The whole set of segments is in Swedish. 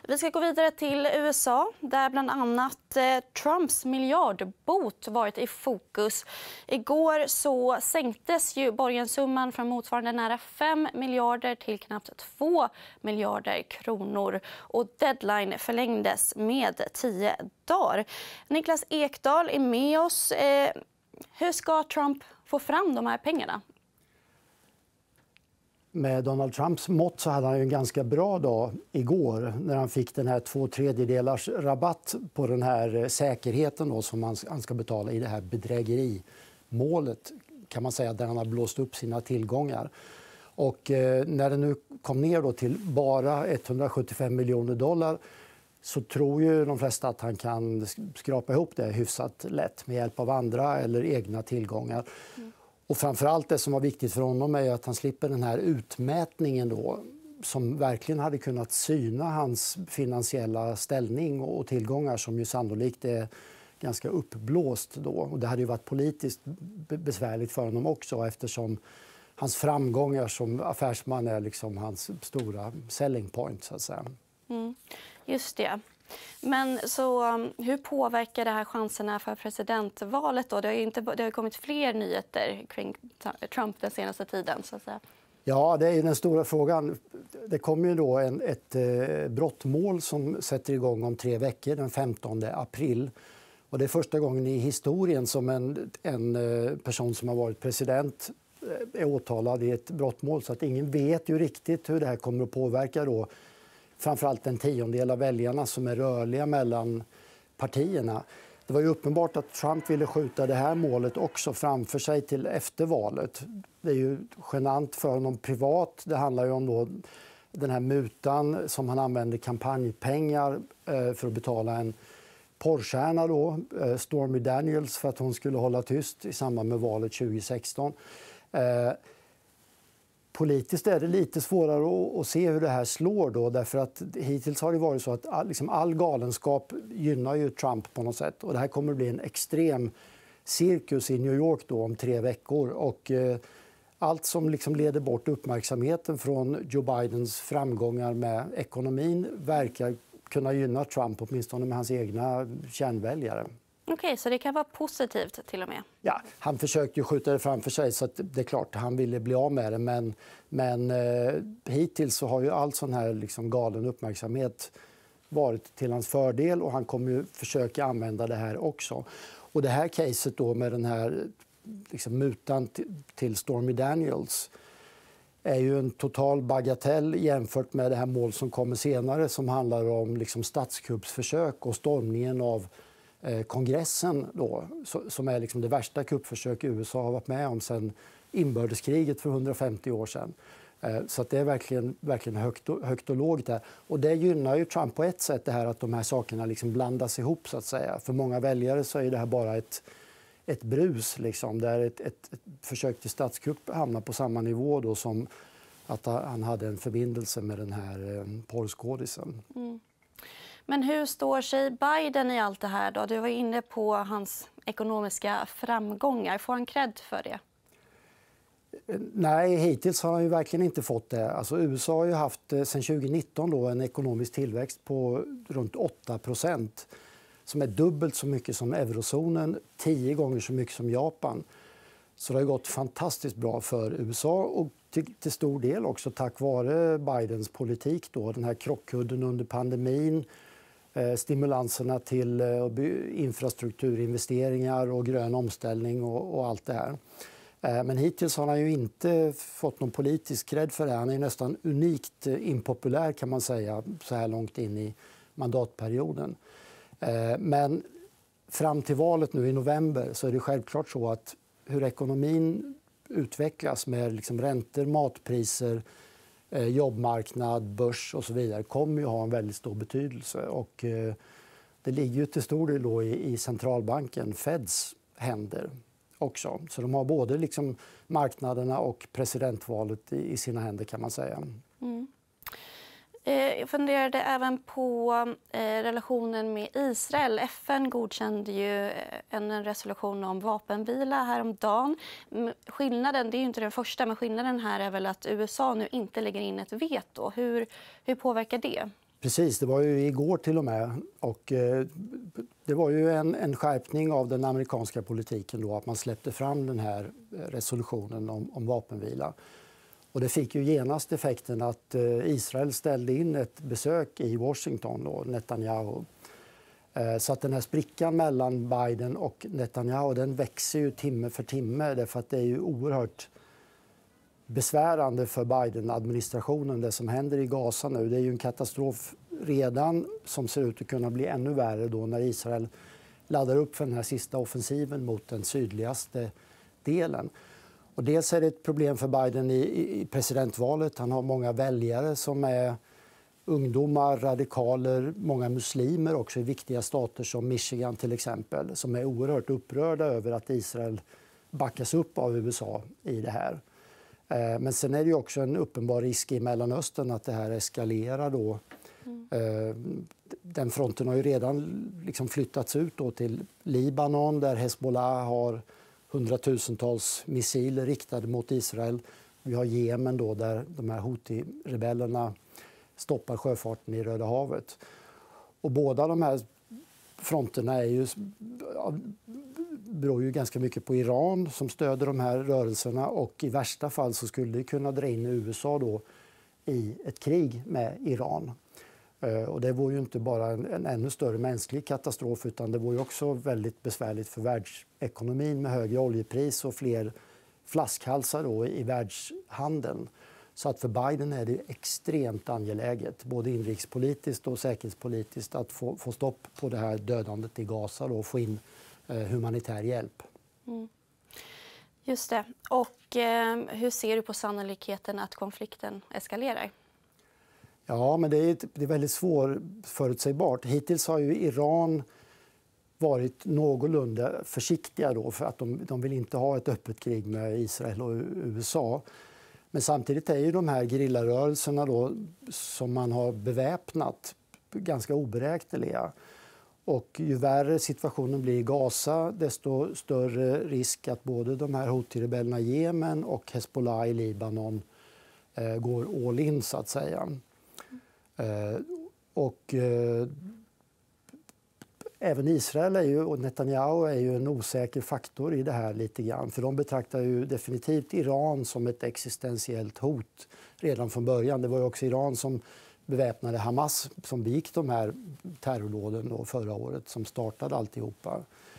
Vi ska gå vidare till USA där bland annat Trumps miljardbot varit i fokus. Igår så sänktes ju borgenssumman från motsvarande nära 5 miljarder till knappt 2 miljarder kronor. Och deadline förlängdes med 10 dagar. Niklas Ekdahl är med oss. Hur ska Trump få fram de här pengarna? Med Donald Trumps mått så hade han ju en ganska bra dag igår när han fick den här 2/3 rabatt på den här säkerheten då, som han ska betala i det här bedrägerimålet, kan man säga, där han har blåst upp sina tillgångar. Och när det nu kom ner då till bara $175 miljoner så tror ju de flesta att han kan skrapa ihop det hyfsat lätt med hjälp av andra eller egna tillgångar. Och framförallt det som var viktigt för honom är att han slipper den här utmätningen då, som verkligen hade kunnat syna hans finansiella ställning och tillgångar, som ju sannolikt är ganska uppblåst då. Och det hade ju varit politiskt besvärligt för honom också, eftersom hans framgångar som affärsman är liksom hans stora selling point, så att säga. Just det. Men så hur påverkar det här chanserna för presidentvalet då? Det har kommit fler nyheter kring Trump den senaste tiden, så att säga. Ja, det är den stora frågan. Det kommer ju då ett brottmål som sätter igång om 3 veckor, den 15 april. Och det är första gången i historien som en person som har varit president är åtalad i ett brottmål, så att ingen vet ju riktigt hur det här kommer att påverka då framförallt en 10-del av väljarna som är rörliga mellan partierna. Det var ju uppenbart att Trump ville skjuta det här målet också framför sig till efter valet. Det är ju genant för honom privat. Det handlar ju om då den här mutan som han använde kampanjpengar för att betala en porrstjärna då, Stormy Daniels, för att hon skulle hålla tyst i samband med valet 2016. Politiskt är det lite svårare att se hur det här slår då, därför att hittills har det varit så att all galenskap gynnar ju Trump på något sätt. Och det här kommer att bli en extrem cirkus i New York då om 3 veckor. Och allt som liksom leder bort uppmärksamheten från Joe Bidens framgångar med ekonomin verkar kunna gynna Trump, åtminstone med hans egna kärnväljare. Okej, så det kan vara positivt till och med? Ja, han försökte ju skjuta det framför sig, så att det är klart han ville bli av med det. Men hittills så har ju all sån här liksom galen uppmärksamhet varit till hans fördel, och han kommer ju försöka använda det här också. Och det här caset då med den här liksom mutan till Stormy Daniels är ju en total bagatell jämfört med det här mål som kommer senare, som handlar om liksom statskuppsförsök och stormningen av kongressen då, som är liksom det värsta kuppförsök USA har varit med om sedan inbördeskriget för 150 år sedan. Så att det är verkligen högt och lågt där. Och det gynnar ju Trump på ett sätt, det här att de här sakerna liksom blandas ihop, så att säga. För många väljare så är det här bara ett brus liksom, där ett försök till statskupp hamnar på samma nivå då som att han hade en förbindelse med den här porrskådisen. Men hur står sig Biden i allt det här då? Du var inne på hans ekonomiska framgångar. Får han cred för det? Nej, hittills har han ju verkligen inte fått det. Alltså, USA har ju haft sedan 2019 då en ekonomisk tillväxt på runt 8%, som är dubbelt så mycket som eurozonen, 10 gånger så mycket som Japan. Så det har gått fantastiskt bra för USA, och till stor del också tack vare Bidens politik då, den här krockkudden under pandemin, stimulanserna till infrastrukturinvesteringar och grön omställning och allt det här. Men hittills har han ju inte fått någon politisk cred för det. Han är nästan unikt impopulär, kan man säga, så här långt in i mandatperioden. Men fram till valet nu i november så är det självklart så att hur ekonomin utvecklas med liksom räntor, matpriser, jobbmarknad, börs och så vidare kommer ju ha en väldigt stor betydelse. Och det ligger ju till stor del då i centralbanken, Feds, händer också. Så de har både liksom marknaderna och presidentvalet i sina händer, kan man säga. Jag funderade även på relationen med Israel. FN godkände ju en resolution om vapenvila häromdagen. Skillnaden, det är ju inte den första, men skillnaden här är väl att USA nu inte lägger in ett veto. Hur påverkar det? Precis, det var ju igår till och med. Och, det var ju en skärpning av den amerikanska politiken då, att man släppte fram den här resolutionen om vapenvila. Och det fick ju genast effekten att Israel ställde in ett besök i Washington, då, Netanyahu. Så att den här sprickan mellan Biden och Netanyahu, den växer ju timme för timme, därför att det är ju oerhört besvärande för Biden-administrationen det som händer i Gaza nu. Det är ju en katastrof redan som ser ut att kunna bli ännu värre då när Israel laddar upp för den här sista offensiven mot den sydligaste delen. Och dels är det ett problem för Biden i presidentvalet. Han har många väljare som är ungdomar, radikaler, många muslimer också i viktiga stater som Michigan till exempel, som är oerhört upprörda över att Israel backas upp av USA i det här. Men sen är det ju också en uppenbar risk i Mellanöstern att det här eskalerar då. Den fronten har ju redan liksom flyttats ut då till Libanon där Hezbollah har hundratusentals missiler riktade mot Israel. Vi har Jemen då där de här Houthi-rebellerna stoppar sjöfarten i Röda havet. Och båda de här fronterna är ju, beror ju ganska mycket på Iran som stöder de här rörelserna, och i värsta fall så skulle det kunna dra in USA då i ett krig med Iran. Och det vore ju inte bara en ännu större mänsklig katastrof, utan det vore också väldigt besvärligt för världsekonomin med högre oljepris och fler flaskhalsar då i världshandeln. Så att för Biden är det extremt angeläget, både inrikespolitiskt och säkerhetspolitiskt, att få stopp på det här dödandet i Gaza och få in humanitär hjälp. Just det. Och hur ser du på sannolikheten att konflikten eskalerar? Ja, men det är väldigt svårförutsägbart. Hittills har ju Iran varit någorlunda försiktiga då, för att de vill inte ha ett öppet krig med Israel och USA. Men samtidigt är ju de här gerillarörelserna då, som man har beväpnat ganska oberäkneliga. Och ju värre situationen blir i Gaza, desto större risk att både de här Houthi-rebellerna i Jemen och Hezbollah i Libanon går all in, så att säga. Även Israel och Netanyahu är ju en osäker faktor i det här lite grann. För de betraktar ju definitivt Iran som ett existentiellt hot redan från början. Det var ju också Iran som beväpnade Hamas som begick de här terrordåden då förra året, som startade alltihopa.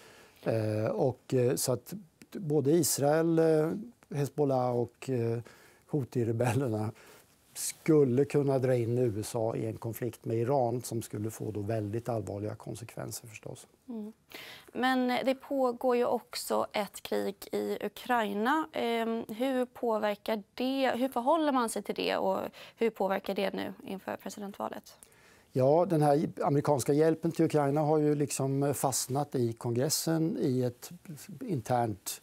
Så att både Israel, Hezbollah och Houthi-rebellerna skulle kunna dra in USA i en konflikt med Iran som skulle få då väldigt allvarliga konsekvenser förstås. Men det pågår ju också ett krig i Ukraina. Hur påverkar det? Hur förhåller man sig till det och hur påverkar det nu inför presidentvalet? Ja, den här amerikanska hjälpen till Ukraina har ju liksom fastnat i kongressen i ett internt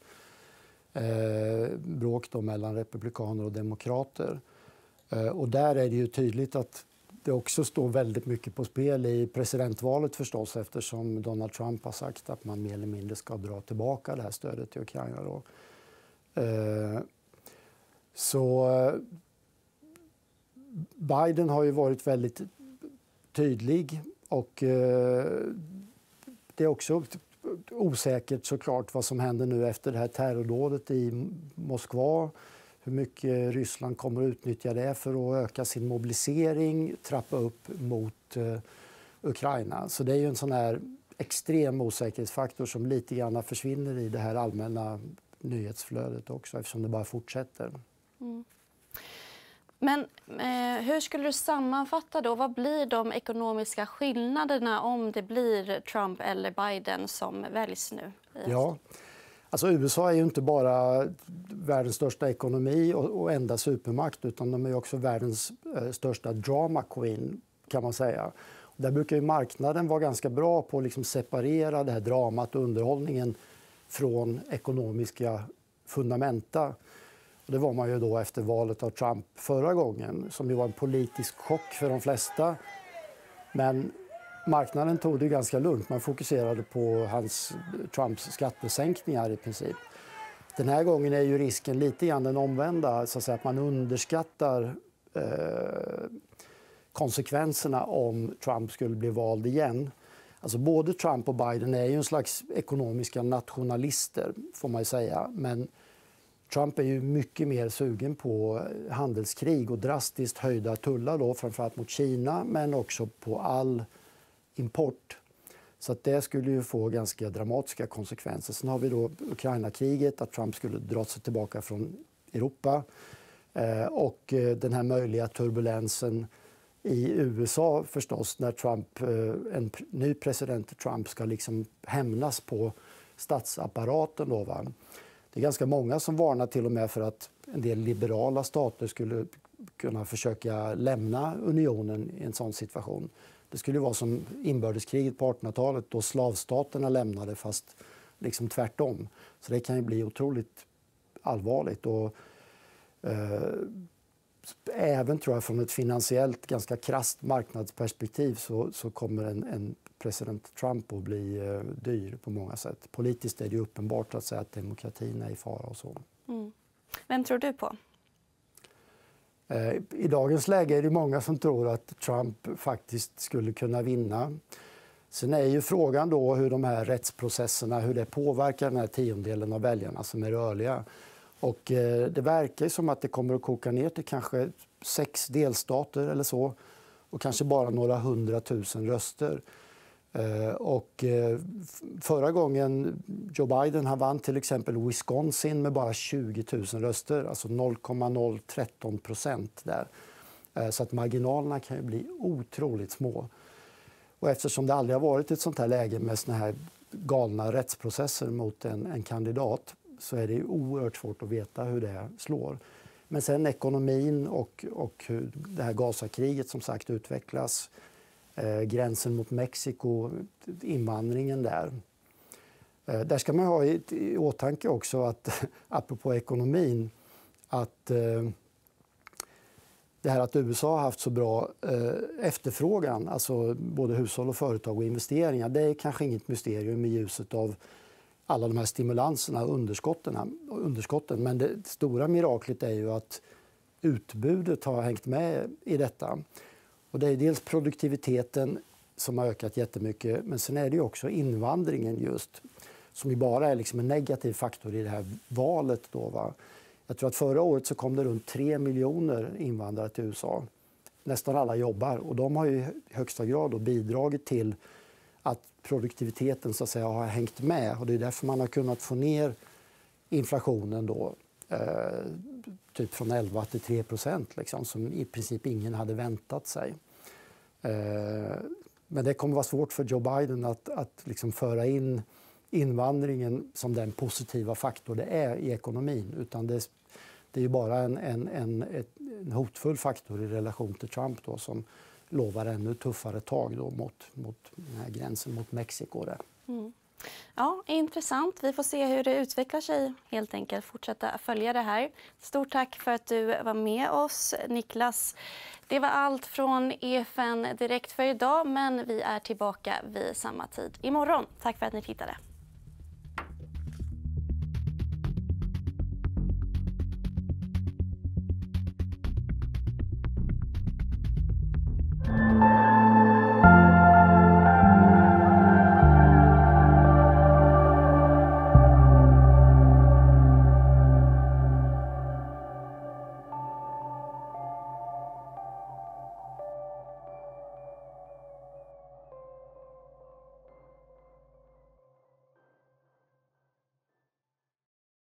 bråk då mellan republikaner och demokrater. Och där är det ju tydligt att det också står väldigt mycket på spel i presidentvalet förstås, eftersom Donald Trump har sagt att man mer eller mindre ska dra tillbaka det här stödet till Ukraina då. Så Biden har ju varit väldigt tydlig, och det är också osäkert såklart vad som händer nu efter det här terrordådet i Moskva. Hur mycket Ryssland kommer att utnyttja det för att öka sin mobilisering, trappa upp mot Ukraina. Så det är ju en sån här extrem osäkerhetsfaktor som lite grann försvinner i det här allmänna nyhetsflödet också, eftersom det bara fortsätter. Men hur skulle du sammanfatta då? Vad blir de ekonomiska skillnaderna om det blir Trump eller Biden som väljs nu? Ja. Alltså USA är ju inte bara världens största ekonomi och enda supermakt, utan de är också världens största drama queen, kan man säga. Och där brukar ju marknaden vara ganska bra på att liksom separera det här dramat och underhållningen från ekonomiska fundamenta. Och det var man ju då efter valet av Trump förra gången, som ju var en politisk chock för de flesta. Men marknaden tog det ganska lugnt. Man fokuserade på Trumps skattesänkningar i princip. Den här gången är ju risken lite grann den omvända, så att säga, att man underskattar konsekvenserna om Trump skulle bli vald igen. Alltså både Trump och Biden är ju en slags ekonomiska nationalister, får man ju säga. Men Trump är ju mycket mer sugen på handelskrig och drastiskt höjda tullar, då, framförallt mot Kina, men också på all import. Så att det skulle ju få ganska dramatiska konsekvenser. Sen har vi då Ukraina-kriget, att Trump skulle dra sig tillbaka från Europa. Och den här möjliga turbulensen i USA förstås, när en ny president Trump ska liksom hämnas på statsapparaten. Då, va? Det är ganska många som varnar till och med för att en del liberala stater skulle kunna försöka lämna unionen i en sån situation. Det skulle vara som inbördeskriget på 1800-talet då slavstaterna lämnade, fast liksom tvärtom. Så det kan ju bli otroligt allvarligt. Och, även tror jag från ett finansiellt ganska krasst marknadsperspektiv så kommer en president Trump att bli dyr på många sätt. Politiskt är det ju uppenbart att säga att demokratin är i fara och så. Mm. Vem tror du på? I dagens läge är det många som tror att Trump faktiskt skulle kunna vinna. Sen är ju frågan då hur de här rättsprocesserna, hur det påverkar den här tiondelen av väljarna som är rörliga. Och det verkar som att det kommer att koka ner till kanske 6 delstater eller så. Och kanske bara några 100 000 röster. Och förra gången Joe Biden vann till exempel Wisconsin med bara 20 000 röster. Alltså 0,013% där. Så att marginalerna kan ju bli otroligt små. Och eftersom det aldrig har varit ett sånt här läge med såna här galna rättsprocesser mot en kandidat, så är det oerhört svårt att veta hur det slår. Men sen ekonomin och hur det här Gazakriget som sagt utvecklas, gränsen mot Mexiko, invandringen där. Där ska man ha i åtanke också att, apropå ekonomin, att det här att USA har haft så bra efterfrågan, alltså både hushåll och företag och investeringar, det är kanske inget mysterium i ljuset av alla de här stimulanserna och underskotten. Men det stora miraklet är ju att utbudet har hängt med i detta. Och det är dels produktiviteten som har ökat jättemycket, men sen är det ju också invandringen just, som ju bara är liksom en negativ faktor i det här valet. Då, va? Jag tror att förra året så kom det runt 3 miljoner invandrare till USA. Nästan alla jobbar och de har ju i högsta grad då bidragit till att produktiviteten så att säga har hängt med. Och det är därför man har kunnat få ner inflationen då, typ från 11 till 3%, liksom, som i princip ingen hade väntat sig. Men det kommer vara svårt för Joe Biden att liksom föra in invandringen som den positiva faktor det är i ekonomin. Utan det är ju bara en hotfull faktor i relation till Trump då, som lovar ännu tuffare tag då mot den här gränsen mot Mexiko. Där. Mm. Ja, intressant. Vi får se hur det utvecklar sig, helt enkelt. Fortsätta följa det här. Stort tack för att du var med oss, Niklas. Det var allt från EFN Direkt för idag, men vi är tillbaka vid samma tid imorgon. Tack för att ni tittade.